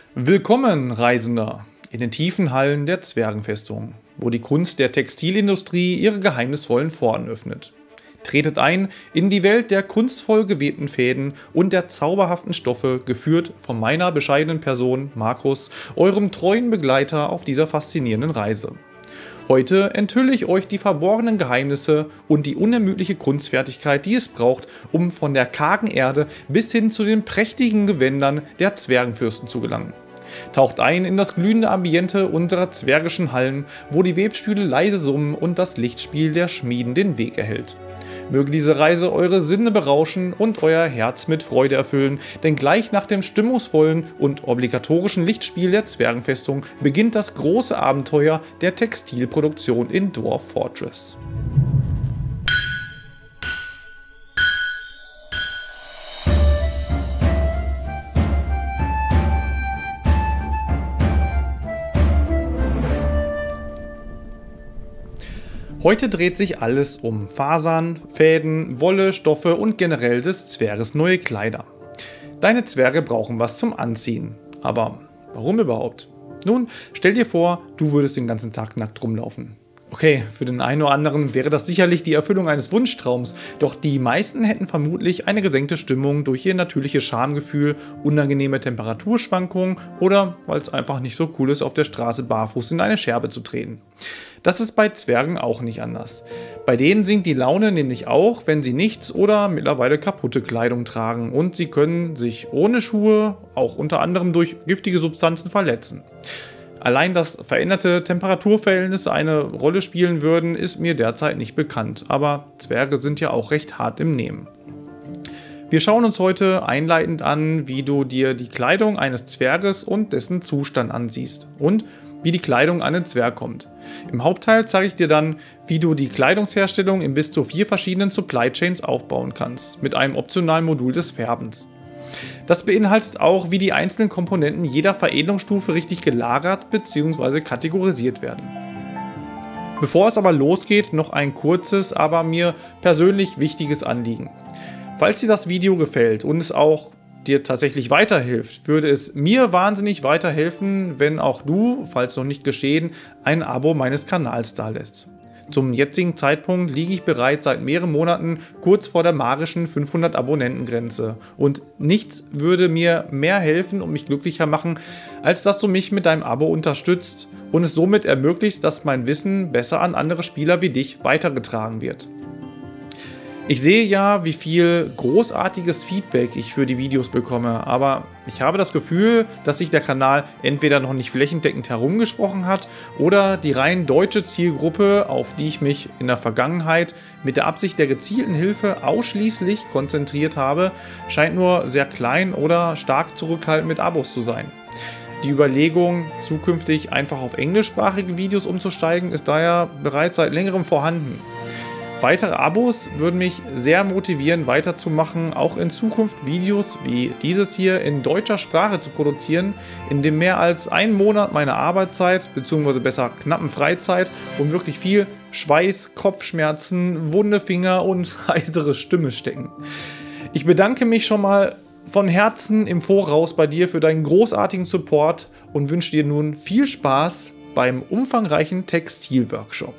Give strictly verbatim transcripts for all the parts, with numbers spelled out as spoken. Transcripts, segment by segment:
Willkommen, Reisender, in den tiefen Hallen der Zwergenfestung, wo die Kunst der Textilindustrie ihre geheimnisvollen Pforten öffnet. Tretet ein in die Welt der kunstvoll gewebten Fäden und der zauberhaften Stoffe, geführt von meiner bescheidenen Person, Markus, eurem treuen Begleiter auf dieser faszinierenden Reise. Heute enthülle ich euch die verborgenen Geheimnisse und die unermüdliche Kunstfertigkeit, die es braucht, um von der kargen Erde bis hin zu den prächtigen Gewändern der Zwergenfürsten zu gelangen. Taucht ein in das glühende Ambiente unserer zwergischen Hallen, wo die Webstühle leise summen und das Lichtspiel der Schmieden den Weg erhellt. Möge diese Reise eure Sinne berauschen und euer Herz mit Freude erfüllen, denn gleich nach dem stimmungsvollen und obligatorischen Lichtspiel der Zwergenfestung beginnt das große Abenteuer der Textilproduktion in Dwarf Fortress. Heute dreht sich alles um Fasern, Fäden, Wolle, Stoffe und generell des Zwerges neue Kleider. Deine Zwerge brauchen was zum Anziehen. Aber warum überhaupt? Nun, stell dir vor, du würdest den ganzen Tag nackt rumlaufen. Okay, für den einen oder anderen wäre das sicherlich die Erfüllung eines Wunschtraums, doch die meisten hätten vermutlich eine gesenkte Stimmung durch ihr natürliches Schamgefühl, unangenehme Temperaturschwankungen oder weil es einfach nicht so cool ist, auf der Straße barfuß in eine Scherbe zu treten. Das ist bei Zwergen auch nicht anders. Bei denen sinkt die Laune nämlich auch, wenn sie nichts oder mittlerweile kaputte Kleidung tragen und sie können sich ohne Schuhe auch unter anderem durch giftige Substanzen verletzen. Allein, dass veränderte Temperaturverhältnisse eine Rolle spielen würden, ist mir derzeit nicht bekannt, aber Zwerge sind ja auch recht hart im Nehmen. Wir schauen uns heute einleitend an, wie du dir die Kleidung eines Zwerges und dessen Zustand ansiehst und wie die Kleidung an den Zwerg kommt. Im Hauptteil zeige ich dir dann, wie du die Kleidungsherstellung in bis zu vier verschiedenen Supply Chains aufbauen kannst, mit einem optionalen Modul des Färbens. Das beinhaltet auch, wie die einzelnen Komponenten jeder Veredelungsstufe richtig gelagert bzw. kategorisiert werden. Bevor es aber losgeht, noch ein kurzes, aber mir persönlich wichtiges Anliegen. Falls dir das Video gefällt und es auch dir tatsächlich weiterhilft, würde es mir wahnsinnig weiterhelfen, wenn auch du, falls noch nicht geschehen, ein Abo meines Kanals dalässt. Zum jetzigen Zeitpunkt liege ich bereits seit mehreren Monaten kurz vor der magischen fünfhundert Abonnentengrenze und nichts würde mir mehr helfen und mich glücklicher machen, als dass du mich mit deinem Abo unterstützt und es somit ermöglicht, dass mein Wissen besser an andere Spieler wie dich weitergetragen wird. Ich sehe ja, wie viel großartiges Feedback ich für die Videos bekomme, aber ich habe das Gefühl, dass sich der Kanal entweder noch nicht flächendeckend herumgesprochen hat oder die rein deutsche Zielgruppe, auf die ich mich in der Vergangenheit mit der Absicht der gezielten Hilfe ausschließlich konzentriert habe, scheint nur sehr klein oder stark zurückhaltend mit Abos zu sein. Die Überlegung, zukünftig einfach auf englischsprachige Videos umzusteigen, ist daher bereits seit längerem vorhanden. Weitere Abos würden mich sehr motivieren, weiterzumachen, auch in Zukunft Videos wie dieses hier in deutscher Sprache zu produzieren, in dem mehr als ein Monat meiner Arbeitszeit, beziehungsweise besser knappen Freizeit und wirklich viel Schweiß, Kopfschmerzen, wunde Finger und heisere Stimme stecken. Ich bedanke mich schon mal von Herzen im Voraus bei dir für deinen großartigen Support und wünsche dir nun viel Spaß beim umfangreichen Textilworkshop.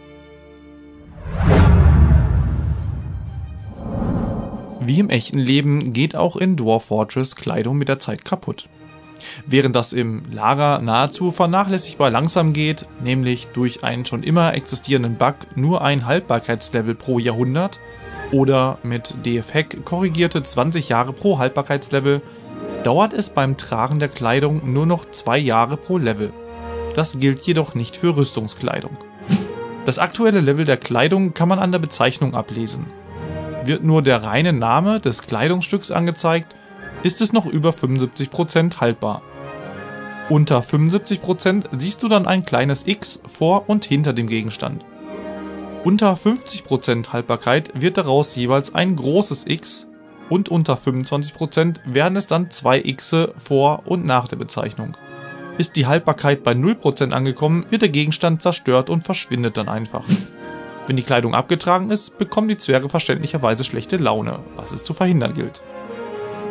Wie im echten Leben geht auch in Dwarf Fortress Kleidung mit der Zeit kaputt. Während das im Lager nahezu vernachlässigbar langsam geht, nämlich durch einen schon immer existierenden Bug nur ein Haltbarkeitslevel pro Jahrhundert oder mit D F-Hack korrigierte zwanzig Jahre pro Haltbarkeitslevel, dauert es beim Tragen der Kleidung nur noch zwei Jahre pro Level. Das gilt jedoch nicht für Rüstungskleidung. Das aktuelle Level der Kleidung kann man an der Bezeichnung ablesen. Wird nur der reine Name des Kleidungsstücks angezeigt, ist es noch über fünfundsiebzig Prozent haltbar. Unter fünfundsiebzig Prozent siehst du dann ein kleines X vor und hinter dem Gegenstand. Unter fünfzig Prozent Haltbarkeit wird daraus jeweils ein großes X und unter fünfundzwanzig Prozent werden es dann zwei Xe vor und nach der Bezeichnung. Ist die Haltbarkeit bei null Prozent angekommen, wird der Gegenstand zerstört und verschwindet dann einfach. Wenn die Kleidung abgetragen ist, bekommen die Zwerge verständlicherweise schlechte Laune, was es zu verhindern gilt.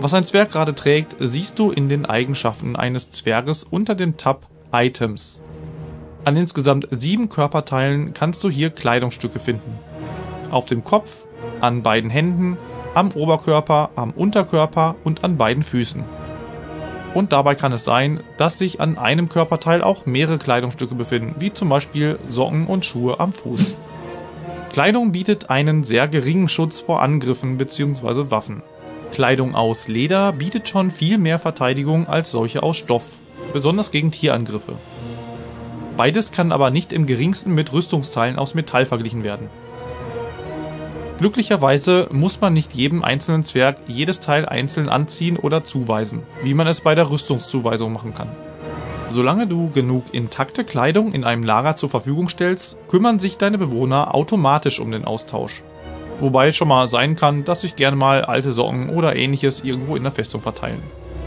Was ein Zwerg gerade trägt, siehst du in den Eigenschaften eines Zwerges unter dem Tab Items. An insgesamt sieben Körperteilen kannst du hier Kleidungsstücke finden. Auf dem Kopf, an beiden Händen, am Oberkörper, am Unterkörper und an beiden Füßen. Und dabei kann es sein, dass sich an einem Körperteil auch mehrere Kleidungsstücke befinden, wie zum Beispiel Socken und Schuhe am Fuß. Kleidung bietet einen sehr geringen Schutz vor Angriffen bzw. Waffen. Kleidung aus Leder bietet schon viel mehr Verteidigung als solche aus Stoff, besonders gegen Tierangriffe. Beides kann aber nicht im geringsten mit Rüstungsteilen aus Metall verglichen werden. Glücklicherweise muss man nicht jedem einzelnen Zwerg jedes Teil einzeln anziehen oder zuweisen, wie man es bei der Rüstungszuweisung machen kann. Solange du genug intakte Kleidung in einem Lager zur Verfügung stellst, kümmern sich deine Bewohner automatisch um den Austausch. Wobei es schon mal sein kann, dass sich gerne mal alte Socken oder ähnliches irgendwo in der Festung verteilen.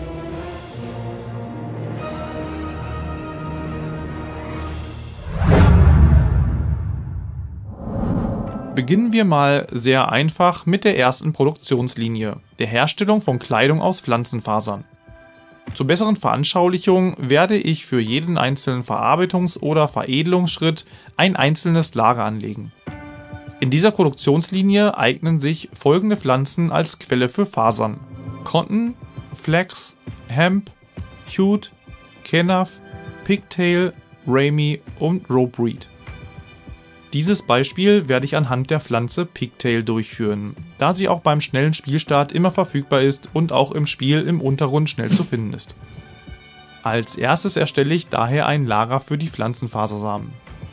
Beginnen wir mal sehr einfach mit der ersten Produktionslinie, der Herstellung von Kleidung aus Pflanzenfasern. Zur besseren Veranschaulichung werde ich für jeden einzelnen Verarbeitungs- oder Veredelungsschritt ein einzelnes Lager anlegen. In dieser Produktionslinie eignen sich folgende Pflanzen als Quelle für Fasern: Cotton, Flax, Hemp, Jute, Kenaf, Pigtail, Ramie und Ropereed. Dieses Beispiel werde ich anhand der Pflanze Pigtail durchführen, da sie auch beim schnellen Spielstart immer verfügbar ist und auch im Spiel im Untergrund schnell zu finden ist. Als erstes erstelle ich daher ein Lager für die Pflanzenfasersamen.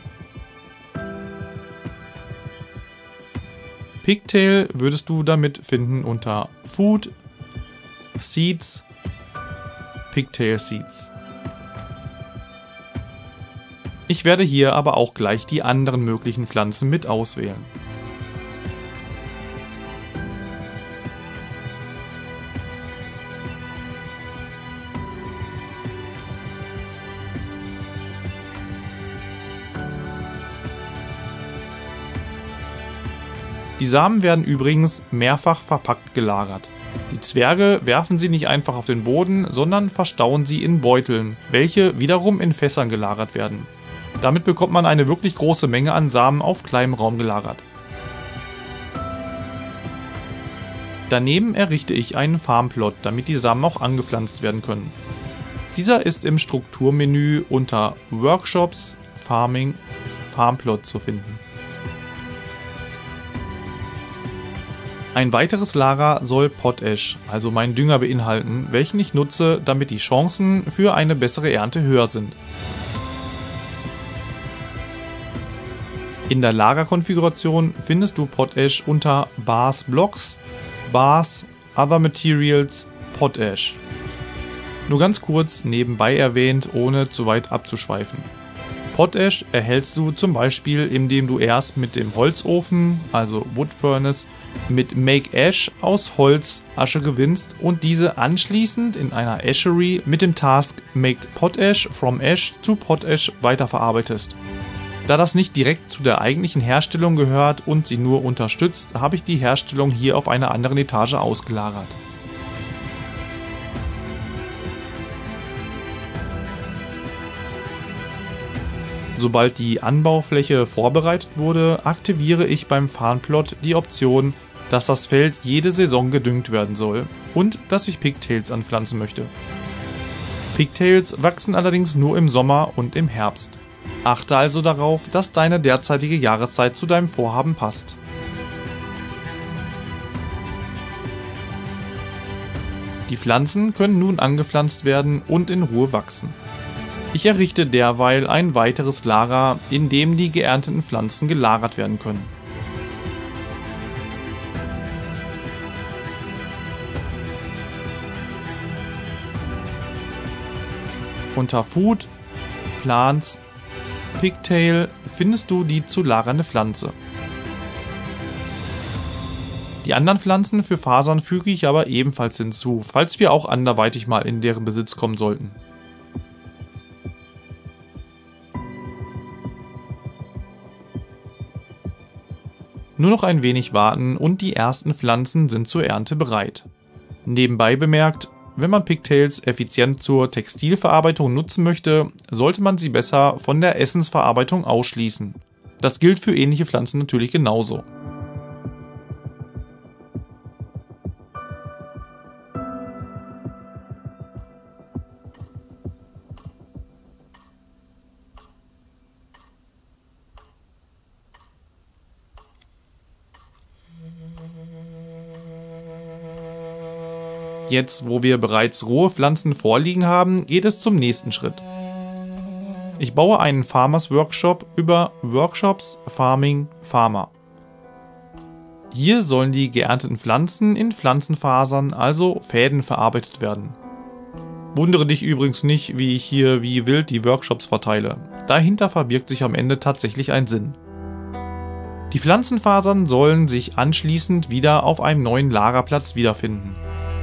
Pigtail würdest du damit finden unter Food, Seeds, Pigtail Seeds. Ich werde hier aber auch gleich die anderen möglichen Pflanzen mit auswählen. Die Samen werden übrigens mehrfach verpackt gelagert. Die Zwerge werfen sie nicht einfach auf den Boden, sondern verstauen sie in Beuteln, welche wiederum in Fässern gelagert werden. Damit bekommt man eine wirklich große Menge an Samen auf kleinem Raum gelagert. Daneben errichte ich einen Farmplot, damit die Samen auch angepflanzt werden können. Dieser ist im Strukturmenü unter Workshops, Farming, Farmplot zu finden. Ein weiteres Lager soll Potash, also meinen Dünger, beinhalten, welchen ich nutze, damit die Chancen für eine bessere Ernte höher sind. In der Lagerkonfiguration findest du Potash unter Bars Blocks, Bars, Other Materials, Potash. Nur ganz kurz nebenbei erwähnt, ohne zu weit abzuschweifen. Potash erhältst du zum Beispiel, indem du erst mit dem Holzofen, also Wood Furnace, mit Make Ash aus Holz Asche gewinnst und diese anschließend in einer Ashery mit dem Task Make Potash from Ash to Potash weiterverarbeitest. Da das nicht direkt zu der eigentlichen Herstellung gehört und sie nur unterstützt, habe ich die Herstellung hier auf einer anderen Etage ausgelagert. Sobald die Anbaufläche vorbereitet wurde, aktiviere ich beim Farmplot die Option, dass das Feld jede Saison gedüngt werden soll und dass ich Pigtails anpflanzen möchte. Pigtails wachsen allerdings nur im Sommer und im Herbst. Achte also darauf, dass deine derzeitige Jahreszeit zu deinem Vorhaben passt. Die Pflanzen können nun angepflanzt werden und in Ruhe wachsen. Ich errichte derweil ein weiteres Lager, in dem die geernteten Pflanzen gelagert werden können. Unter Food, Plants, Pigtail findest du die zu lagernde Pflanze. Die anderen Pflanzen für Fasern füge ich aber ebenfalls hinzu, falls wir auch anderweitig mal in deren Besitz kommen sollten. Nur noch ein wenig warten und die ersten Pflanzen sind zur Ernte bereit. Nebenbei bemerkt, wenn man Pigtails effizient zur Textilverarbeitung nutzen möchte, sollte man sie besser von der Essensverarbeitung ausschließen. Das gilt für ähnliche Pflanzen natürlich genauso. Jetzt, wo wir bereits rohe Pflanzen vorliegen haben, geht es zum nächsten Schritt. Ich baue einen Farmers Workshop über Workshops Farming Farmer. Hier sollen die geernteten Pflanzen in Pflanzenfasern, also Fäden, verarbeitet werden. Wundere dich übrigens nicht, wie ich hier wie wild die Workshops verteile. Dahinter verbirgt sich am Ende tatsächlich ein Sinn. Die Pflanzenfasern sollen sich anschließend wieder auf einem neuen Lagerplatz wiederfinden.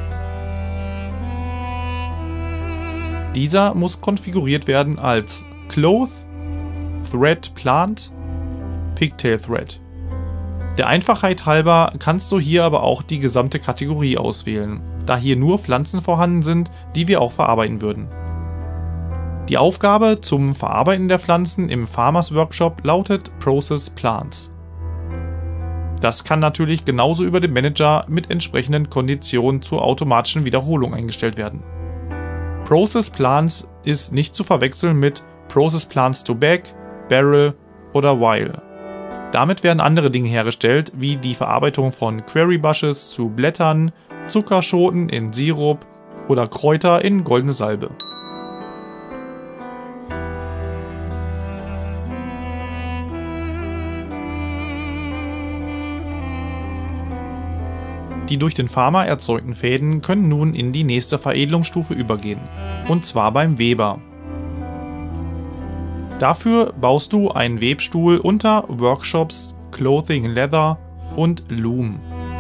Dieser muss konfiguriert werden als Cloth, Thread Plant, Pigtail Thread. Der Einfachheit halber kannst du hier aber auch die gesamte Kategorie auswählen, da hier nur Pflanzen vorhanden sind, die wir auch verarbeiten würden. Die Aufgabe zum Verarbeiten der Pflanzen im Farmers Workshop lautet Process Plants. Das kann natürlich genauso über den Manager mit entsprechenden Konditionen zur automatischen Wiederholung eingestellt werden. Process Plants ist nicht zu verwechseln mit Process Plants to Bag, Barrel oder Vial. Damit werden andere Dinge hergestellt, wie die Verarbeitung von Query Bushes zu Blättern, Zuckerschoten in Sirup oder Kräuter in goldene Salbe. Die durch den Farmer erzeugten Fäden können nun in die nächste Veredelungsstufe übergehen, und zwar beim Weber. Dafür baust du einen Webstuhl unter Workshops Clothing Leather und Loom.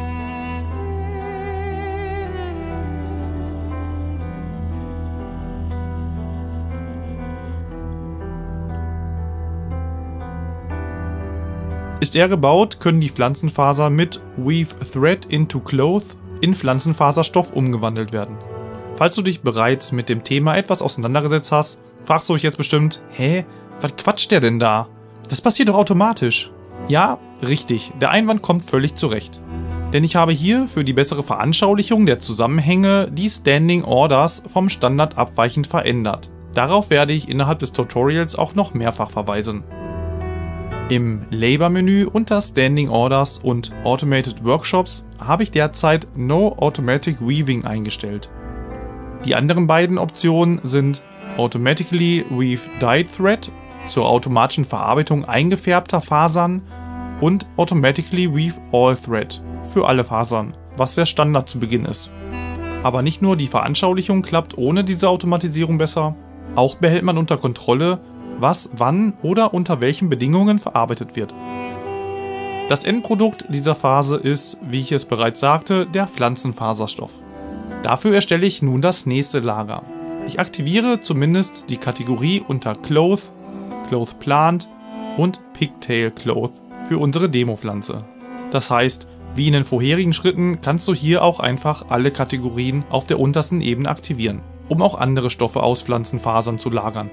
Ist er gebaut, können die Pflanzenfasern mit Weave Thread into Cloth in Pflanzenfaserstoff umgewandelt werden. Falls du dich bereits mit dem Thema etwas auseinandergesetzt hast, fragst du dich jetzt bestimmt, hä, was quatscht der denn da? Das passiert doch automatisch. Ja, richtig, der Einwand kommt völlig zurecht. Denn ich habe hier für die bessere Veranschaulichung der Zusammenhänge die Standing Orders vom Standard abweichend verändert. Darauf werde ich innerhalb des Tutorials auch noch mehrfach verweisen. Im Labor-Menü unter Standing Orders und Automated Workshops habe ich derzeit No Automatic Weaving eingestellt. Die anderen beiden Optionen sind Automatically Weave Dyed Thread zur automatischen Verarbeitung eingefärbter Fasern und Automatically Weave All Thread für alle Fasern, was der Standard zu Beginn ist. Aber nicht nur die Veranschaulichung klappt ohne diese Automatisierung besser, auch behält man unter Kontrolle, was, wann oder unter welchen Bedingungen verarbeitet wird. Das Endprodukt dieser Phase ist, wie ich es bereits sagte, der Pflanzenfaserstoff. Dafür erstelle ich nun das nächste Lager. Ich aktiviere zumindest die Kategorie unter Cloth, Cloth Plant und Pigtail Cloth für unsere Demopflanze. Das heißt, wie in den vorherigen Schritten kannst du hier auch einfach alle Kategorien auf der untersten Ebene aktivieren, um auch andere Stoffe aus Pflanzenfasern zu lagern.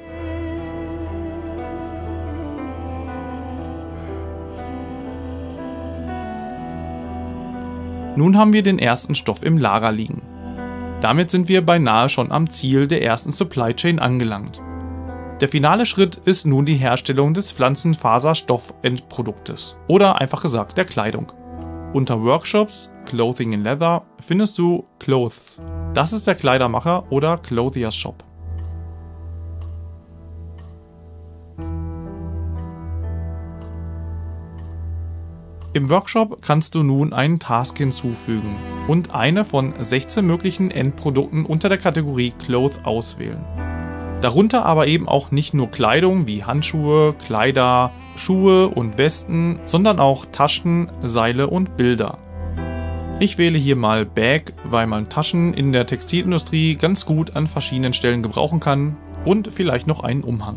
Nun haben wir den ersten Stoff im Lager liegen. Damit sind wir beinahe schon am Ziel der ersten Supply Chain angelangt. Der finale Schritt ist nun die Herstellung des Pflanzenfaserstoff-Endproduktes oder einfach gesagt der Kleidung. Unter Workshops Clothing in Leather findest du Clothes. Das ist der Kleidermacher oder Clothiers Shop. Im Workshop kannst du nun einen Task hinzufügen und eine von sechzehn möglichen Endprodukten unter der Kategorie Cloth auswählen. Darunter aber eben auch nicht nur Kleidung wie Handschuhe, Kleider, Schuhe und Westen, sondern auch Taschen, Seile und Bilder. Ich wähle hier mal Bag, weil man Taschen in der Textilindustrie ganz gut an verschiedenen Stellen gebrauchen kann, und vielleicht noch einen Umhang.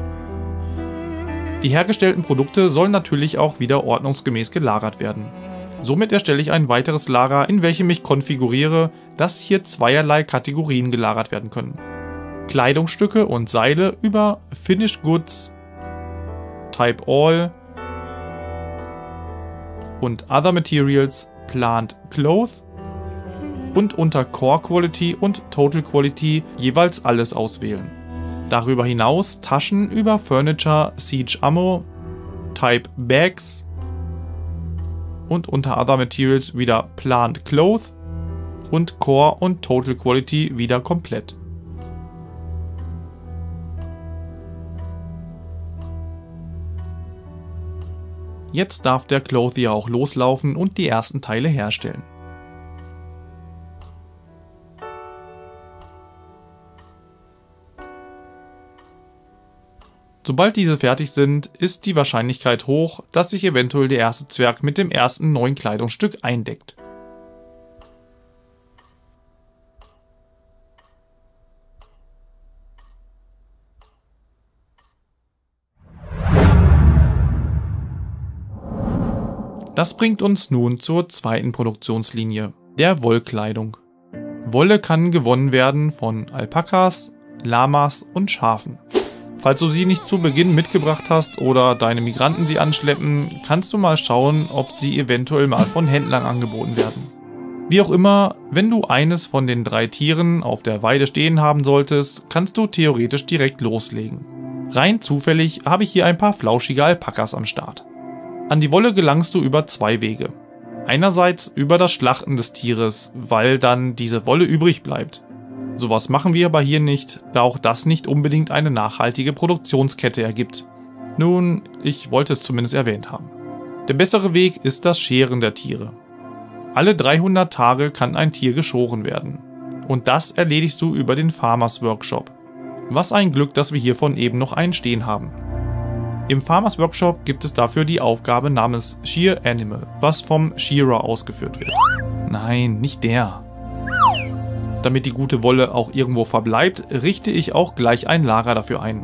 Die hergestellten Produkte sollen natürlich auch wieder ordnungsgemäß gelagert werden. Somit erstelle ich ein weiteres Lager, in welchem ich konfiguriere, dass hier zweierlei Kategorien gelagert werden können. Kleidungsstücke und Seile über Finished Goods, Type All und Other Materials Plant Cloth und unter Core Quality und Total Quality jeweils alles auswählen. Darüber hinaus Taschen über Furniture, Siege Ammo, Type Bags und unter Other Materials wieder Plant Cloth und Core und Total Quality wieder komplett. Jetzt darf der Clothier auch loslaufen und die ersten Teile herstellen. Sobald diese fertig sind, ist die Wahrscheinlichkeit hoch, dass sich eventuell der erste Zwerg mit dem ersten neuen Kleidungsstück eindeckt. Das bringt uns nun zur zweiten Produktionslinie, der Wollkleidung. Wolle kann gewonnen werden von Alpakas, Lamas und Schafen. Falls du sie nicht zu Beginn mitgebracht hast oder deine Migranten sie anschleppen, kannst du mal schauen, ob sie eventuell mal von Händlern angeboten werden. Wie auch immer, wenn du eines von den drei Tieren auf der Weide stehen haben solltest, kannst du theoretisch direkt loslegen. Rein zufällig habe ich hier ein paar flauschige Alpakas am Start. An die Wolle gelangst du über zwei Wege. Einerseits über das Schlachten des Tieres, weil dann diese Wolle übrig bleibt. Sowas machen wir aber hier nicht, da auch das nicht unbedingt eine nachhaltige Produktionskette ergibt. Nun, ich wollte es zumindest erwähnt haben. Der bessere Weg ist das Scheren der Tiere. Alle dreihundert Tage kann ein Tier geschoren werden. Und das erledigst du über den Farmers Workshop. Was ein Glück, dass wir hiervon eben noch einen stehen haben. Im Farmers Workshop gibt es dafür die Aufgabe namens Shear Animal, was vom Shearer ausgeführt wird. Nein, nicht der. Damit die gute Wolle auch irgendwo verbleibt, richte ich auch gleich ein Lager dafür ein.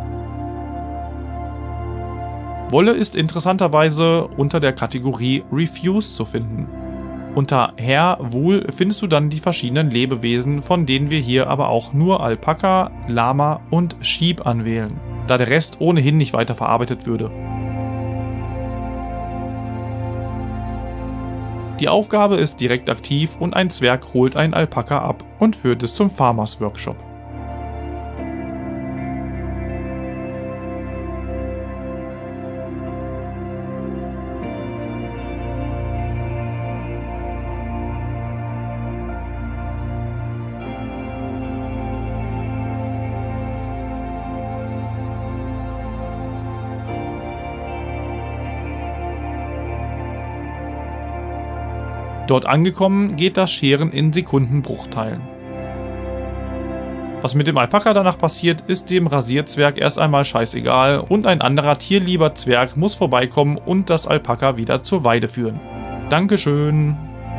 Wolle ist interessanterweise unter der Kategorie Refuse zu finden. Unter Hair Wool findest du dann die verschiedenen Lebewesen, von denen wir hier aber auch nur Alpaka, Lama und Sheep anwählen, da der Rest ohnehin nicht weiter verarbeitet würde. Die Aufgabe ist direkt aktiv und ein Zwerg holt einen Alpaka ab und führt es zum Farmers Workshop. Dort angekommen geht das Scheren in Sekundenbruchteilen. Was mit dem Alpaka danach passiert, ist dem Rasierzwerg erst einmal scheißegal und ein anderer tierlieber Zwerg muss vorbeikommen und das Alpaka wieder zur Weide führen. Dankeschön.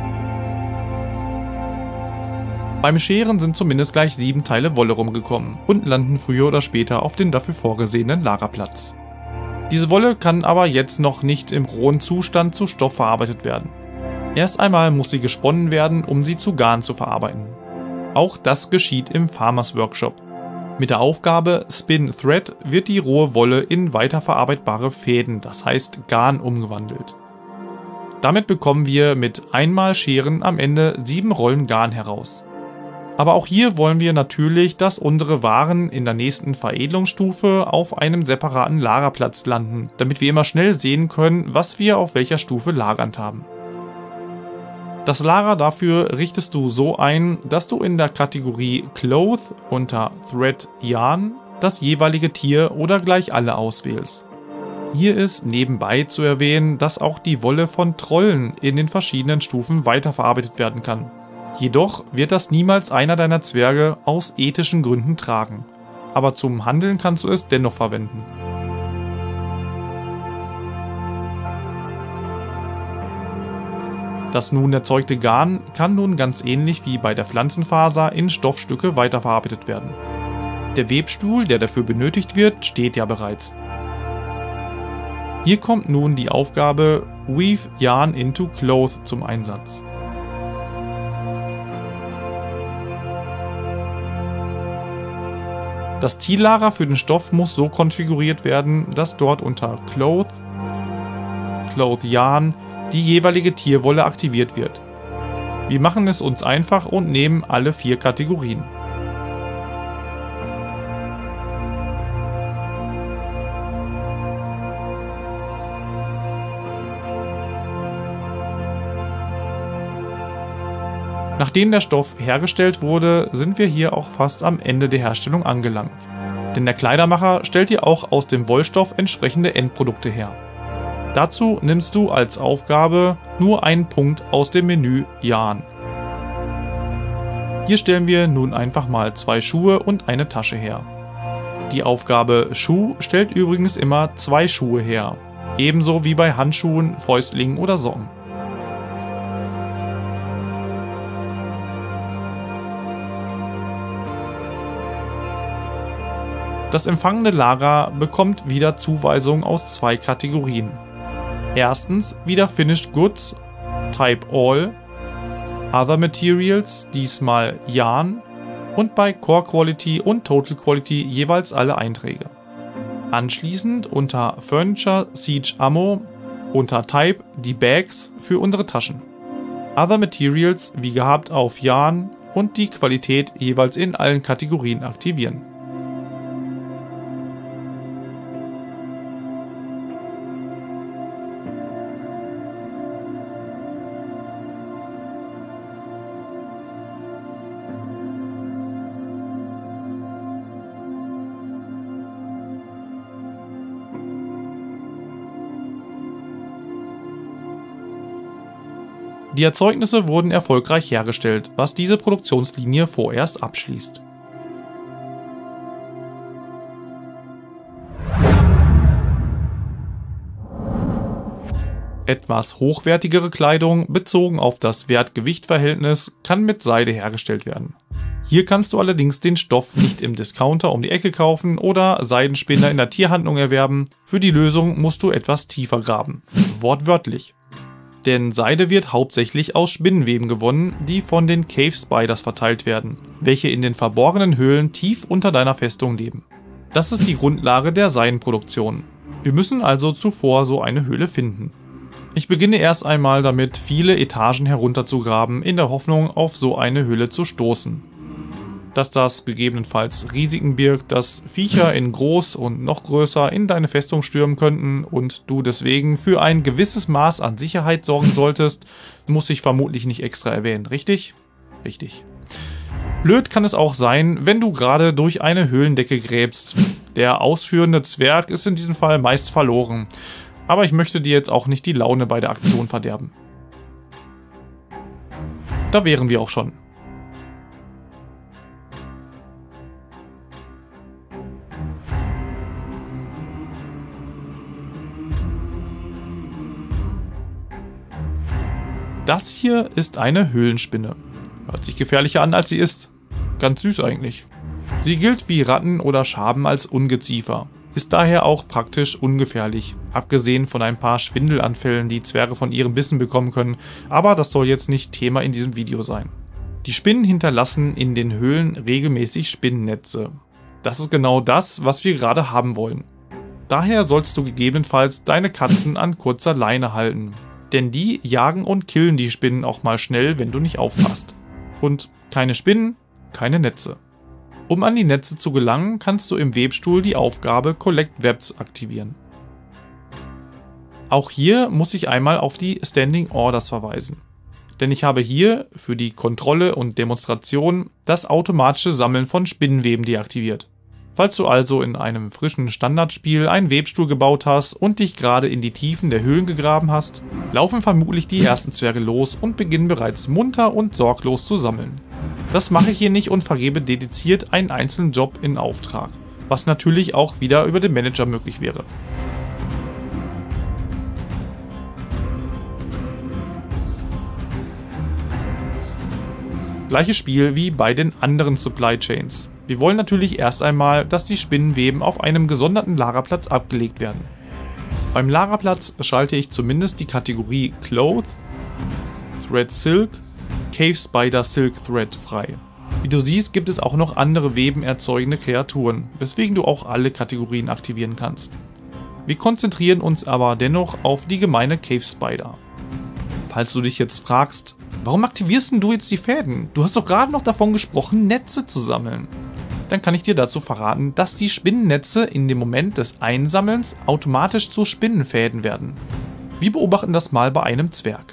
Beim Scheren sind zumindest gleich sieben Teile Wolle rumgekommen und landen früher oder später auf den dafür vorgesehenen Lagerplatz. Diese Wolle kann aber jetzt noch nicht im rohen Zustand zu Stoff verarbeitet werden. Erst einmal muss sie gesponnen werden, um sie zu Garn zu verarbeiten. Auch das geschieht im Farmers Workshop. Mit der Aufgabe Spin Thread wird die rohe Wolle in weiterverarbeitbare Fäden, das heißt Garn, umgewandelt. Damit bekommen wir mit einmal Scheren am Ende sieben Rollen Garn heraus. Aber auch hier wollen wir natürlich, dass unsere Waren in der nächsten Veredelungsstufe auf einem separaten Lagerplatz landen, damit wir immer schnell sehen können, was wir auf welcher Stufe lagernd haben. Das Lager dafür richtest du so ein, dass du in der Kategorie Cloth unter Thread Yarn das jeweilige Tier oder gleich alle auswählst. Hier ist nebenbei zu erwähnen, dass auch die Wolle von Trollen in den verschiedenen Stufen weiterverarbeitet werden kann. Jedoch wird das niemals einer deiner Zwerge aus ethischen Gründen tragen. Aber zum Handeln kannst du es dennoch verwenden. Das nun erzeugte Garn kann nun ganz ähnlich wie bei der Pflanzenfaser in Stoffstücke weiterverarbeitet werden. Der Webstuhl, der dafür benötigt wird, steht ja bereits. Hier kommt nun die Aufgabe Weave Yarn into Cloth zum Einsatz. Das Ziellager für den Stoff muss so konfiguriert werden, dass dort unter Cloth, Cloth Yarn die jeweilige Tierwolle aktiviert wird. Wir machen es uns einfach und nehmen alle vier Kategorien. Nachdem der Stoff hergestellt wurde, sind wir hier auch fast am Ende der Herstellung angelangt. Denn der Kleidermacher stellt dir auch aus dem Wollstoff entsprechende Endprodukte her. Dazu nimmst du als Aufgabe nur einen Punkt aus dem Menü Yarn. Hier stellen wir nun einfach mal zwei Schuhe und eine Tasche her. Die Aufgabe Schuh stellt übrigens immer zwei Schuhe her, ebenso wie bei Handschuhen, Fäustlingen oder Socken. Das empfangene Lager bekommt wieder Zuweisungen aus zwei Kategorien. Erstens wieder Finished Goods, Type All, Other Materials, diesmal Yarn und bei Core Quality und Total Quality jeweils alle Einträge. Anschließend unter Furniture Siege Ammo unter Type die Bags für unsere Taschen. Other Materials wie gehabt auf Yarn und die Qualität jeweils in allen Kategorien aktivieren. Die Erzeugnisse wurden erfolgreich hergestellt, was diese Produktionslinie vorerst abschließt. Etwas hochwertigere Kleidung, bezogen auf das Wert-Gewicht-Verhältnis, kann mit Seide hergestellt werden. Hier kannst du allerdings den Stoff nicht im Discounter um die Ecke kaufen oder Seidenspinner in der Tierhandlung erwerben. Für die Lösung musst du etwas tiefer graben. Wortwörtlich. Denn Seide wird hauptsächlich aus Spinnenweben gewonnen, die von den Cave Spiders verteilt werden, welche in den verborgenen Höhlen tief unter deiner Festung leben. Das ist die Grundlage der Seidenproduktion. Wir müssen also zuvor so eine Höhle finden. Ich beginne erst einmal damit, viele Etagen herunterzugraben, in der Hoffnung, auf so eine Höhle zu stoßen. Dass das gegebenenfalls Risiken birgt, dass Viecher in groß und noch größer in deine Festung stürmen könnten und du deswegen für ein gewisses Maß an Sicherheit sorgen solltest, muss ich vermutlich nicht extra erwähnen, richtig? Richtig. Blöd kann es auch sein, wenn du gerade durch eine Höhlendecke gräbst. Der ausführende Zwerg ist in diesem Fall meist verloren, aber ich möchte dir jetzt auch nicht die Laune bei der Aktion verderben. Da wären wir auch schon. Das hier ist eine Höhlenspinne. Hört sich gefährlicher an, als sie ist. Ganz süß eigentlich. Sie gilt wie Ratten oder Schaben als Ungeziefer. Ist daher auch praktisch ungefährlich. Abgesehen von ein paar Schwindelanfällen, die Zwerge von ihren Bissen bekommen können. Aber das soll jetzt nicht Thema in diesem Video sein. Die Spinnen hinterlassen in den Höhlen regelmäßig Spinnennetze. Das ist genau das, was wir gerade haben wollen. Daher sollst du gegebenenfalls deine Katzen an kurzer Leine halten. Denn die jagen und killen die Spinnen auch mal schnell, wenn du nicht aufpasst. Und keine Spinnen, keine Netze. Um an die Netze zu gelangen, kannst du im Webstuhl die Aufgabe Collect Webs aktivieren. Auch hier muss ich einmal auf die Standing Orders verweisen. Denn ich habe hier für die Kontrolle und Demonstration das automatische Sammeln von Spinnenweben deaktiviert. Falls du also in einem frischen Standardspiel einen Webstuhl gebaut hast und dich gerade in die Tiefen der Höhlen gegraben hast, laufen vermutlich die ersten Zwerge los und beginnen bereits munter und sorglos zu sammeln. Das mache ich hier nicht und vergebe dediziert einen einzelnen Job in Auftrag, was natürlich auch wieder über den Manager möglich wäre. Gleiches Spiel wie bei den anderen Supply Chains. Wir wollen natürlich erst einmal, dass die Spinnenweben auf einem gesonderten Lagerplatz abgelegt werden. Beim Lagerplatz schalte ich zumindest die Kategorie Cloth, Thread Silk, Cave Spider Silk Thread frei. Wie du siehst, gibt es auch noch andere Weben erzeugende Kreaturen, weswegen du auch alle Kategorien aktivieren kannst. Wir konzentrieren uns aber dennoch auf die gemeine Cave Spider. Falls du dich jetzt fragst, warum aktivierst du jetzt die Fäden? Du hast doch gerade noch davon gesprochen, Netze zu sammeln. Dann kann ich dir dazu verraten, dass die Spinnennetze in dem Moment des Einsammelns automatisch zu Spinnenfäden werden. Wir beobachten das mal bei einem Zwerg.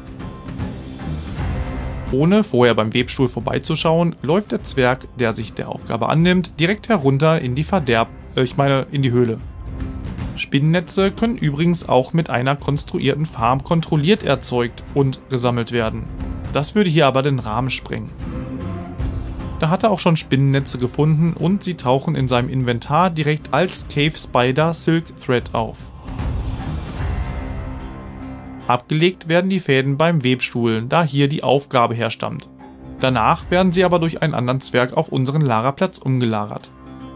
Ohne vorher beim Webstuhl vorbeizuschauen, läuft der Zwerg, der sich der Aufgabe annimmt, direkt herunter in die Verderb... Äh, ich meine, in die Höhle. Spinnennetze können übrigens auch mit einer konstruierten Farm kontrolliert erzeugt und gesammelt werden. Das würde hier aber den Rahmen sprengen. Da hat er auch schon Spinnennetze gefunden und sie tauchen in seinem Inventar direkt als Cave Spider Silk Thread auf. Abgelegt werden die Fäden beim Webstuhl, da hier die Aufgabe herstammt. Danach werden sie aber durch einen anderen Zwerg auf unseren Lagerplatz umgelagert.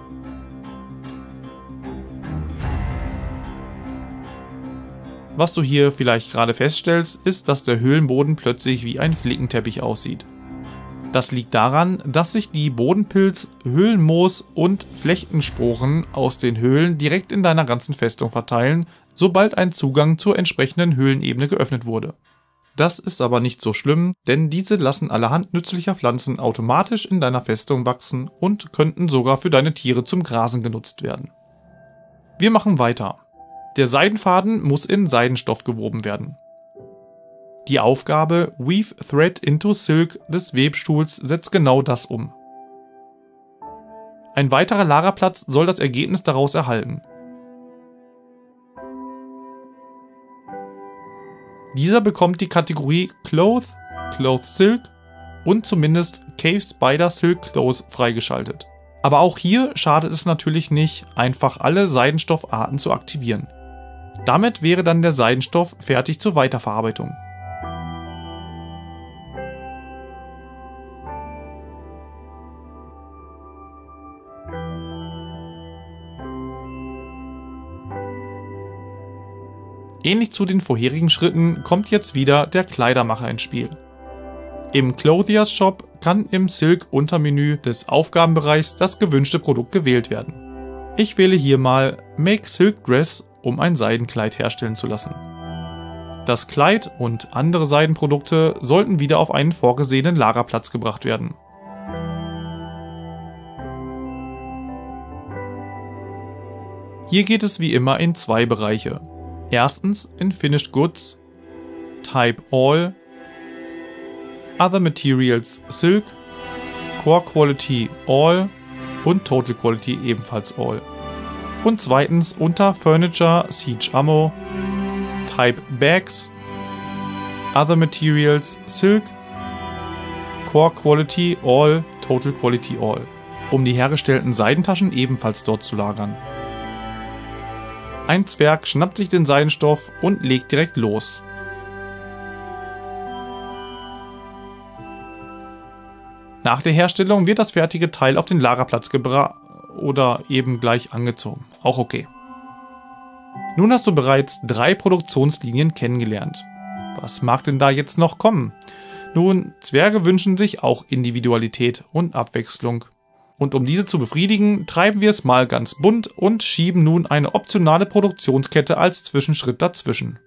Was du hier vielleicht gerade feststellst, ist, dass der Höhlenboden plötzlich wie ein Flickenteppich aussieht. Das liegt daran, dass sich die Bodenpilz, Höhlenmoos und Flechtensporen aus den Höhlen direkt in deiner ganzen Festung verteilen, sobald ein Zugang zur entsprechenden Höhlenebene geöffnet wurde. Das ist aber nicht so schlimm, denn diese lassen allerhand nützlicher Pflanzen automatisch in deiner Festung wachsen und könnten sogar für deine Tiere zum Grasen genutzt werden. Wir machen weiter. Der Seidenfaden muss in Seidenstoff gewoben werden. Die Aufgabe Weave Thread into Silk des Webstuhls setzt genau das um. Ein weiterer Lagerplatz soll das Ergebnis daraus erhalten. Dieser bekommt die Kategorie Cloth, Cloth Silk und zumindest Cave Spider Silk Cloth freigeschaltet. Aber auch hier schadet es natürlich nicht, einfach alle Seidenstoffarten zu aktivieren. Damit wäre dann der Seidenstoff fertig zur Weiterverarbeitung. Ähnlich zu den vorherigen Schritten kommt jetzt wieder der Kleidermacher ins Spiel. Im Clothiers Shop kann im Silk-Untermenü des Aufgabenbereichs das gewünschte Produkt gewählt werden. Ich wähle hier mal Make Silk Dress, um ein Seidenkleid herstellen zu lassen. Das Kleid und andere Seidenprodukte sollten wieder auf einen vorgesehenen Lagerplatz gebracht werden. Hier geht es wie immer in zwei Bereiche. Erstens in Finished Goods, Type All, Other Materials Silk, Core Quality All und Total Quality ebenfalls All. Und zweitens unter Furniture Siege Ammo, Type Bags, Other Materials Silk, Core Quality All, Total Quality All, um die hergestellten Seidentaschen ebenfalls dort zu lagern. Ein Zwerg schnappt sich den Seidenstoff und legt direkt los. Nach der Herstellung wird das fertige Teil auf den Lagerplatz gebracht oder eben gleich angezogen. Auch okay. Nun hast du bereits drei Produktionslinien kennengelernt. Was mag denn da jetzt noch kommen? Nun, Zwerge wünschen sich auch Individualität und Abwechslung. Und um diese zu befriedigen, treiben wir es mal ganz bunt und schieben nun eine optionale Produktionskette als Zwischenschritt dazwischen.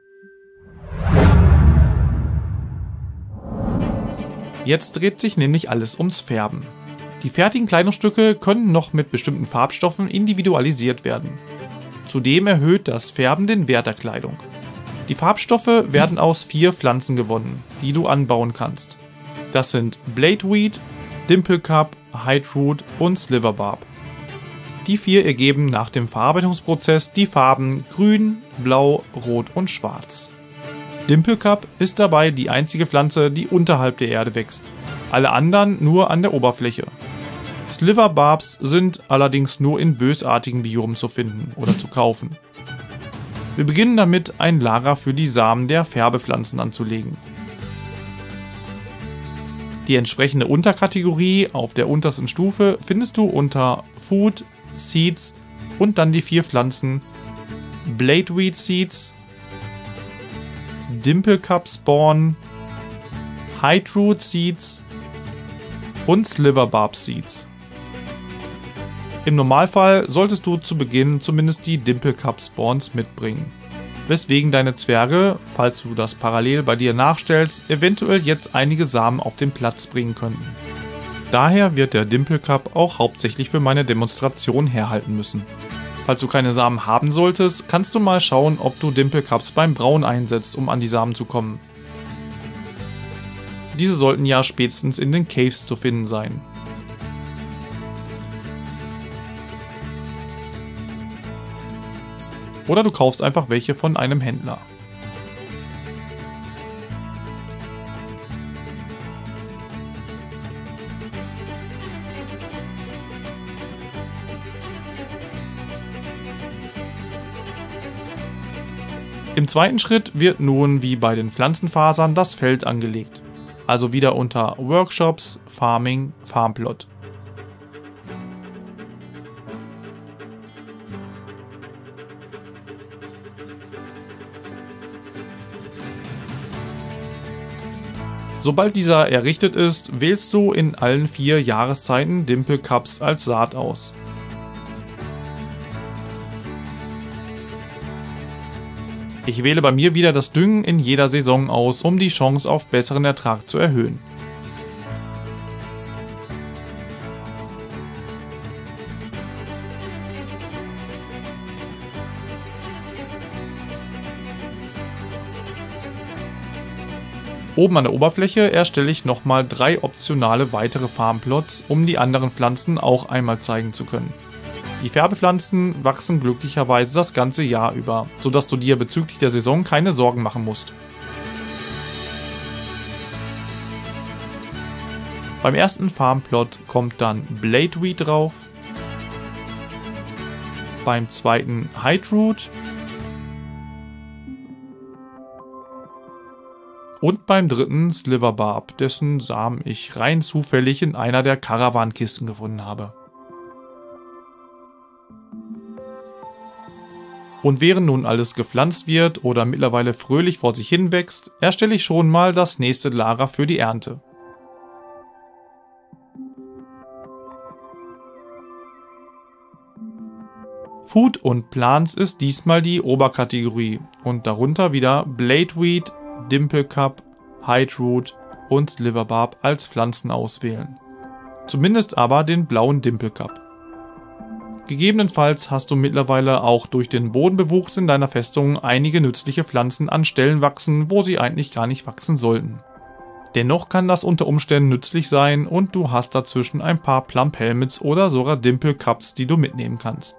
Jetzt dreht sich nämlich alles ums Färben. Die fertigen Kleidungsstücke können noch mit bestimmten Farbstoffen individualisiert werden. Zudem erhöht das Färben den Wert der Kleidung. Die Farbstoffe werden aus vier Pflanzen gewonnen, die du anbauen kannst. Das sind Bladeweed, Dimplecup, Hydroot und Sliverbarb. Die vier ergeben nach dem Verarbeitungsprozess die Farben Grün, Blau, Rot und Schwarz. Dimplecup ist dabei die einzige Pflanze, die unterhalb der Erde wächst. Alle anderen nur an der Oberfläche. Sliverbarbs sind allerdings nur in bösartigen Biomen zu finden oder zu kaufen. Wir beginnen damit, ein Lager für die Samen der Färbepflanzen anzulegen. Die entsprechende Unterkategorie auf der untersten Stufe findest du unter Food, Seeds und dann die vier Pflanzen Bladeweed Seeds, Dimplecup Spawn, Hydroot Seeds und Sliverbarb Seeds. Im Normalfall solltest du zu Beginn zumindest die Dimplecup Spawns mitbringen, weswegen deine Zwerge, falls du das parallel bei dir nachstellst, eventuell jetzt einige Samen auf den Platz bringen könnten. Daher wird der Dimplecup auch hauptsächlich für meine Demonstration herhalten müssen. Falls du keine Samen haben solltest, kannst du mal schauen, ob du Dimplecups beim Brauen einsetzt, um an die Samen zu kommen. Diese sollten ja spätestens in den Caves zu finden sein. Oder du kaufst einfach welche von einem Händler. Im zweiten Schritt wird nun wie bei den Pflanzenfasern das Feld angelegt. Also wieder unter Workshops, Farming, Farmplot. Sobald dieser errichtet ist, wählst du in allen vier Jahreszeiten Dimplecups als Saat aus. Ich wähle bei mir wieder das Düngen in jeder Saison aus, um die Chance auf besseren Ertrag zu erhöhen. Oben an der Oberfläche erstelle ich nochmal drei optionale weitere Farmplots, um die anderen Pflanzen auch einmal zeigen zu können. Die Färbepflanzen wachsen glücklicherweise das ganze Jahr über, sodass du dir bezüglich der Saison keine Sorgen machen musst. Beim ersten Farmplot kommt dann Bladeweed drauf, beim zweiten Hydroot und beim dritten Sliverbarb, dessen Samen ich rein zufällig in einer der Caravan-Kisten gefunden habe. Und während nun alles gepflanzt wird oder mittlerweile fröhlich vor sich hin wächst, erstelle ich schon mal das nächste Lager für die Ernte. Food und Plants ist diesmal die Oberkategorie und darunter wieder Bladeweed, Dimplecup, Hydroot und Sliverbarb als Pflanzen auswählen. Zumindest aber den blauen Dimplecup. Gegebenenfalls hast du mittlerweile auch durch den Bodenbewuchs in deiner Festung einige nützliche Pflanzen an Stellen wachsen, wo sie eigentlich gar nicht wachsen sollten. Dennoch kann das unter Umständen nützlich sein und du hast dazwischen ein paar Plump Helmets oder sogar Dimplecups, die du mitnehmen kannst.